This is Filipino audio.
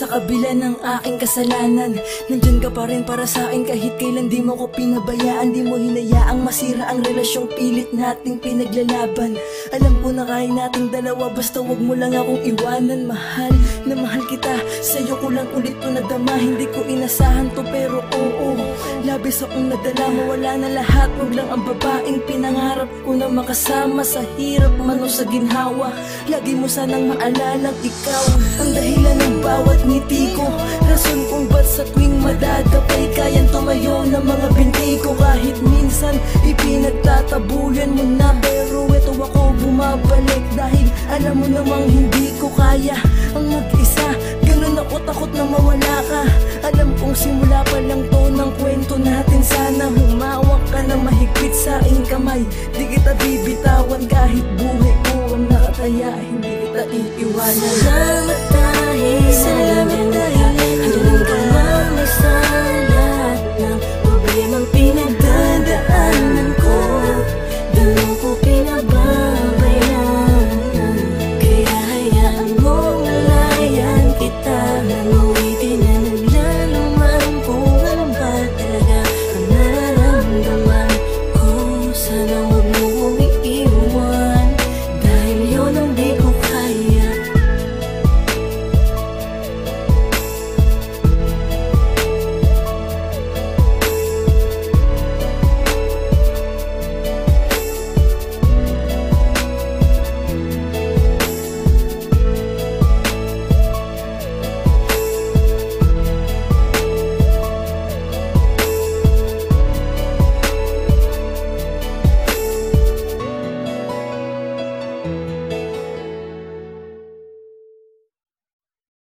kabila ng aking kasalanan, nandyan ka pa rin para sa akin kahit kailan. Di mo ko pinabayaan, di mo hinayaang masira ang relasyong pilit nating pinaglalaban. Alam ko na kaya nating dalawa, basta wag mo lang akong iwanan. Mahal na mahal kita, sa'yo ko lang ulit to nadama. Hindi ko inasahan to pero oo, labis akong nadala. Mawala na lahat, wag lang ang babaeng pinangarap ko na makasama sa hirap man o sa ginhawa. Lagi mo sanang maalalang ikaw ang dahilan ng bawat ngiti ko, rason kung ba't sa tuwing madadapay kayang tumayo ng mga binti ko. Kahit minsan ipinagtatabuyan mo na, pero eto ako bumabalik dahil alam mo namang hindi ko kaya ang mag-isa. Ganun ako takot na mawala ka. Alam kong simula pa lang to ng kwento natin. Sana humawak ka na mahigpit sa aking kamay. Di kita bibitawan kahit buhay ko ang nakataya. Hindi kita iiwanan. Salamat dahil